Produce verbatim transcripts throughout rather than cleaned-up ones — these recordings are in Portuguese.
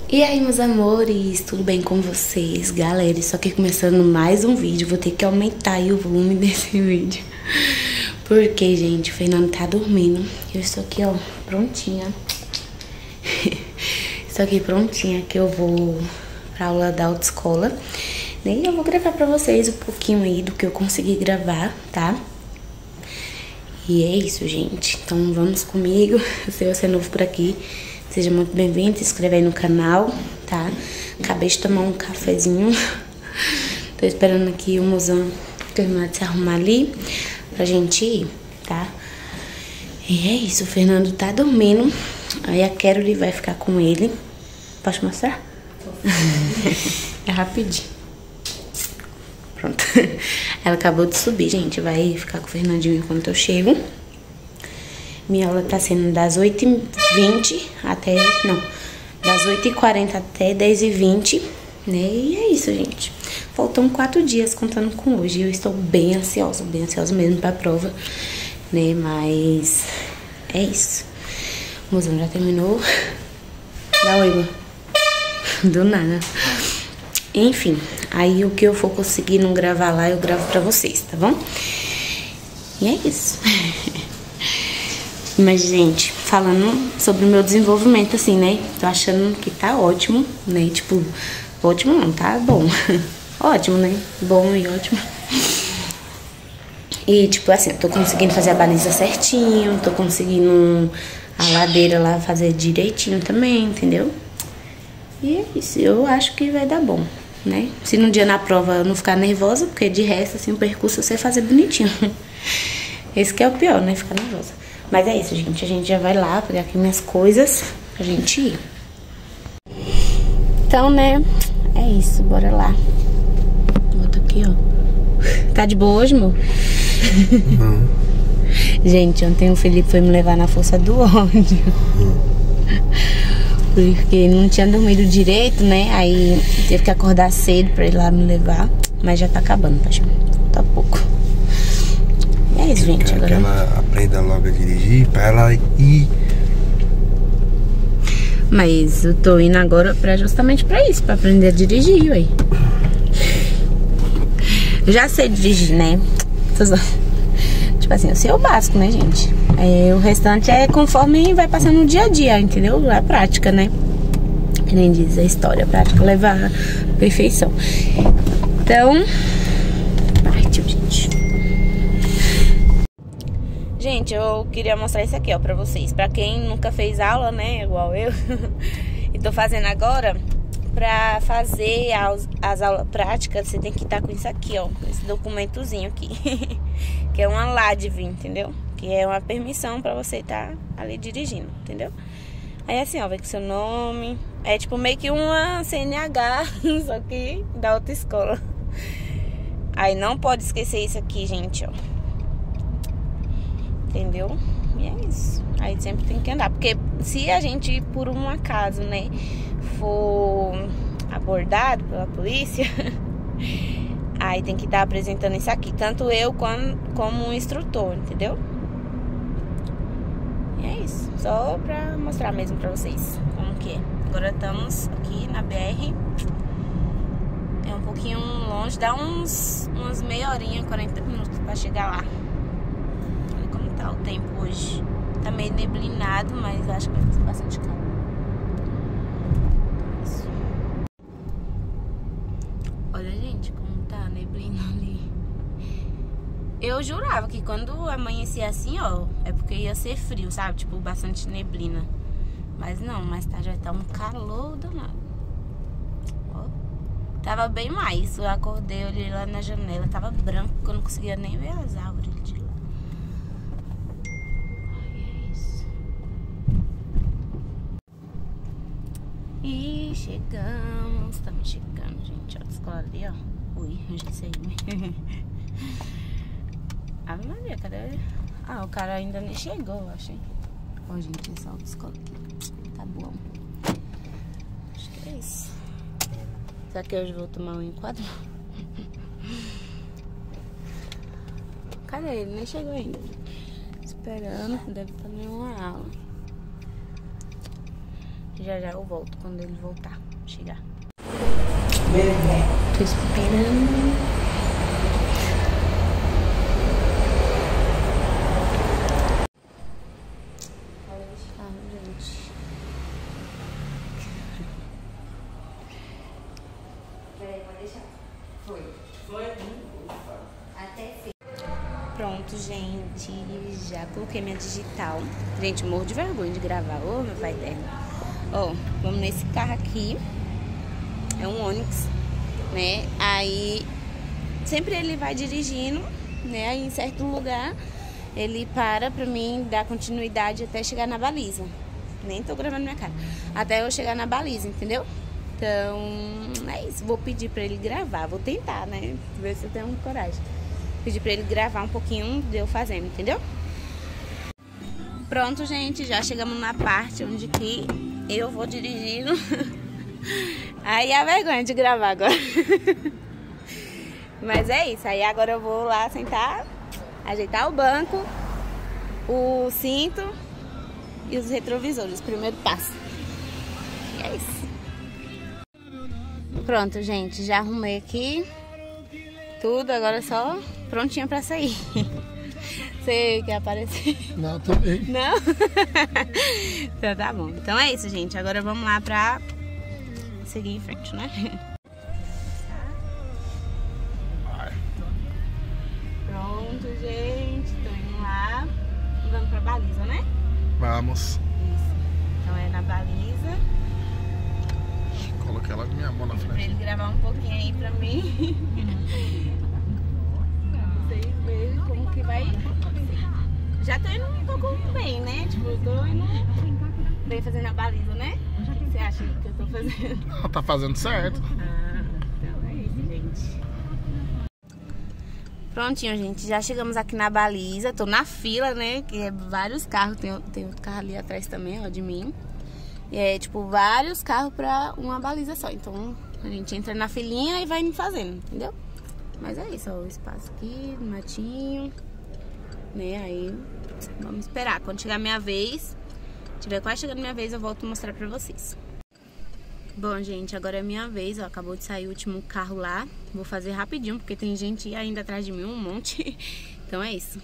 E aí, meus amores, tudo bem com vocês? Galera, só que começando mais um vídeo, vou ter que aumentar aí o volume desse vídeo. Porque, gente, o Fernando tá dormindo. Eu estou aqui, ó, prontinha. Estou aqui prontinha, que eu vou pra aula da autoescola. E eu vou gravar pra vocês um pouquinho aí do que eu consegui gravar, tá? E é isso, gente. Então vamos comigo. Se você é novo por aqui, seja muito bem-vindo. Se inscreve aí no canal, tá? Acabei de tomar um cafezinho. Tô esperando aqui o mozão terminar de se arrumar ali pra gente ir, tá? E é isso, o Fernando tá dormindo. Aí a Carol vai ficar com ele. Posso mostrar? É rapidinho. Pronto. Ela acabou de subir, gente. Vai ficar com o Fernandinho enquanto eu chego. Minha aula tá sendo das oito e vinte até... Não, das oito e quarenta até dez e vinte, né? E é isso, gente. Faltam quatro dias contando com hoje. Eu estou bem ansiosa, bem ansiosa mesmo pra prova, né? Mas é isso. O mozão já terminou. Dá oi, irmã. Do nada. Enfim, aí o que eu for conseguir não gravar lá, eu gravo pra vocês, tá bom? E é isso. Mas, gente, falando sobre o meu desenvolvimento, assim, né? Tô achando que tá ótimo, né? Tipo, ótimo não, tá bom. Ótimo, né? Bom e ótimo. E, tipo, assim, eu tô conseguindo fazer a baliza certinho, tô conseguindo a ladeira lá fazer direitinho também, entendeu? E é isso, eu acho que vai dar bom, né? Se no dia na prova eu não ficar nervosa, porque de resto, assim, o percurso eu sei fazer bonitinho. Esse que é o pior, né? Ficar nervosa. Mas é isso, gente. A gente já vai lá pegar aqui minhas coisas pra gente ir. Então, né? É isso, bora lá. Bota aqui, ó. Tá de boa hoje, amor? Não. Gente, ontem o Felipe foi me levar na força do ódio. Porque não tinha dormido direito, né? Aí teve que acordar cedo pra ir lá me levar. Mas já tá acabando, paixão. Falta pouco. E é isso, gente. Quero agora que ela aprenda logo a dirigir pra ela ir. Mas eu tô indo agora pra, justamente pra isso, pra aprender a dirigir, ué. Eu já sei dirigir, né? Tipo assim, eu sei o básico, né, gente? É, o restante é conforme vai passando no dia a dia, entendeu? É a prática, né? Que nem diz a história, a prática leva à perfeição. Então, partiu, gente. Gente, eu queria mostrar isso aqui, ó, pra vocês. Pra quem nunca fez aula, né, igual eu. E tô fazendo agora. Pra fazer as, as aulas práticas, você tem que estar com isso aqui, ó. Esse documentozinho aqui. Que é uma L A D V, entendeu? Que é uma permissão pra você estar ali dirigindo, entendeu? Aí assim, ó, vem com seu nome. É tipo meio que uma C N H, só que da autoescola. Aí não pode esquecer isso aqui, gente, ó. Entendeu? E é isso. Aí sempre tem que andar. Porque se a gente, por um acaso, né, for abordado pela polícia, aí tem que estar apresentando isso aqui. Tanto eu como, como o instrutor, entendeu? E é isso. Só pra mostrar mesmo pra vocês como que é. Agora estamos aqui na B R. É um pouquinho longe. Dá uns, umas meia horinha, quarenta minutos pra chegar lá. Olha como tá o tempo hoje. Tá meio neblinado, mas acho que vai fazer bastante calor. Isso. Olha, gente, como tá a neblina ali. Eu jurava que quando amanhecia assim, ó, é porque ia ser frio, sabe? Tipo, bastante neblina. Mas não, mais tarde vai estar um calor danado. Ó, tava bem mais. Eu acordei, olhei lá na janela, tava branco, que eu não conseguia nem ver as árvores de lá. Ai, é isso. E chegamos, estamos chegando, gente. Ó, a escola ali, ó. Ui, eu já sei. Ah, Maria, cadê? Ah, o cara ainda nem chegou, eu achei. Ó, gente, essa autoescola aqui tá bom. Acho que é isso. Será que hoje eu vou tomar um enquadro? Cadê ele? Nem chegou ainda. Esperando, deve estar em uma aula. Já já eu volto quando ele voltar, chegar. Tô esperando. Pronto, gente, já coloquei minha digital. Gente, eu morro de vergonha de gravar. Ô, meu pai eterno. Ó, vamos nesse carro aqui. É um Onix, né? Aí, sempre ele vai dirigindo, né? Aí, em certo lugar, ele para pra mim dar continuidade até chegar na baliza. Nem tô gravando minha cara. Até eu chegar na baliza, entendeu? Então, é isso. Vou pedir pra ele gravar. Vou tentar, né? Ver se eu tenho coragem. Pedir pra ele gravar um pouquinho de eu fazendo, entendeu? Pronto, gente, já chegamos na parte onde que eu vou dirigindo. Aí é a vergonha de gravar agora. Mas é isso, aí agora eu vou lá sentar, ajeitar o banco, o cinto e os retrovisores, primeiro passo. E é isso. Pronto, gente, já arrumei aqui tudo, agora só prontinha pra sair. Você quer aparecer? Não, também. Não? Então tá bom. Então é isso, gente. Agora vamos lá pra seguir em frente, né? Vai. Pronto, gente. Tô indo lá. Vamos pra baliza, né? Vamos. Isso. Então é na baliza. Coloquei logo minha mão na Pra frente. ele gravar um pouquinho aí pra mim. Pra vocês verem como que vai. Já tô indo um pouco bem, né? Tipo, eu tô indo bem fazendo a baliza, né? O que você acha que eu tô fazendo? Ela tá fazendo certo. Ah, então é isso, gente. Prontinho, gente. Já chegamos aqui na baliza. Tô na fila, né? Que é vários carros. Tem, tem outro carro ali atrás também, ó, de mim. E é, tipo, vários carros pra uma baliza só. Então, a gente entra na filinha e vai indo fazendo, entendeu? Mas é isso, ó. O espaço aqui, no matinho. Né? Aí, vamos esperar. Quando chegar a minha vez, tiver quase chegando a minha vez, eu volto a mostrar pra vocês. Bom, gente, agora é a minha vez, ó. Acabou de sair o último carro lá. Vou fazer rapidinho, porque tem gente ainda atrás de mim, um monte. Então é isso.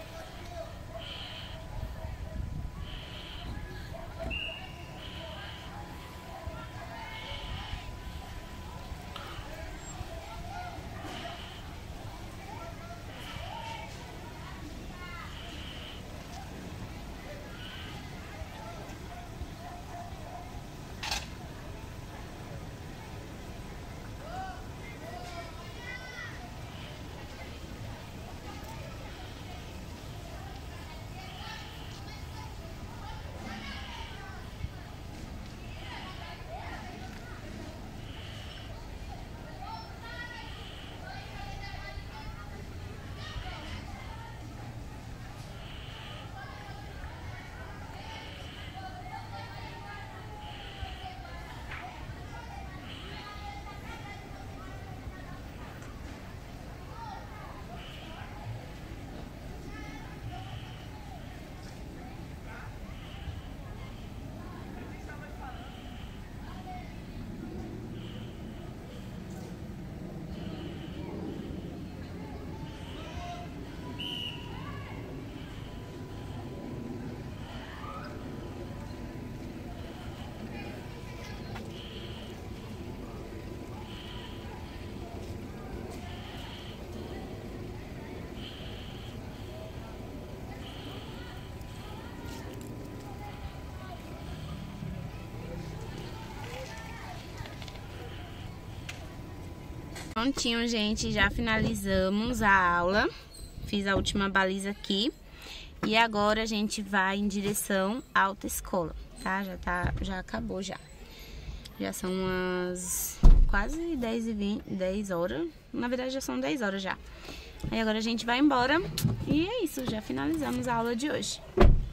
Prontinho, gente, já finalizamos a aula. Fiz a última baliza aqui. E agora a gente vai em direção à autoescola, tá? Já tá, já acabou já. Já são umas quase dez e vinte, dez horas. Na verdade já são dez horas já. Aí agora a gente vai embora. E é isso, já finalizamos a aula de hoje.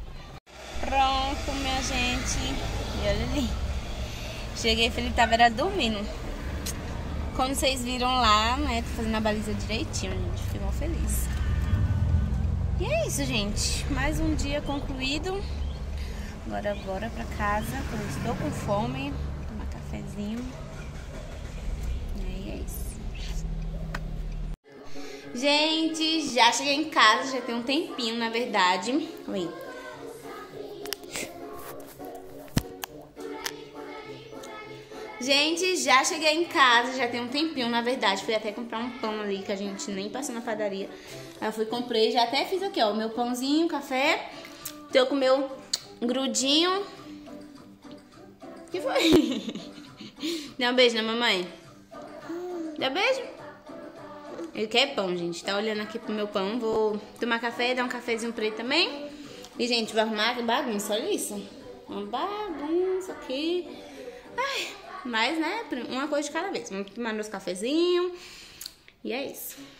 Pronto, minha gente. E olha ali. Cheguei, Felipe tava era dormindo. Como vocês viram lá, né, tô fazendo a baliza direitinho, gente, fiquei mal feliz. E é isso, gente, mais um dia concluído. Agora bora pra casa, porque eu estou com fome. Tomar cafezinho. E aí é isso. Gente, já cheguei em casa, já tem um tempinho, na verdade. Oi. Gente, já cheguei em casa, já tem um tempinho, na verdade. Fui até comprar um pão ali, que a gente nem passou na padaria. Aí eu fui, comprei, já até fiz aqui, ó, o meu pãozinho, café. Tô com o meu grudinho. O que foi? Dá um beijo na mamãe. Dá um beijo. Ele quer pão, gente. Tá olhando aqui pro meu pão. Vou tomar café, dar um cafezinho pra ele também. E, gente, vou arrumar que bagunça, olha isso. Uma bagunça aqui. Ai, mas, né, uma coisa de cada vez. Vamos tomar meus cafezinhos. E é isso.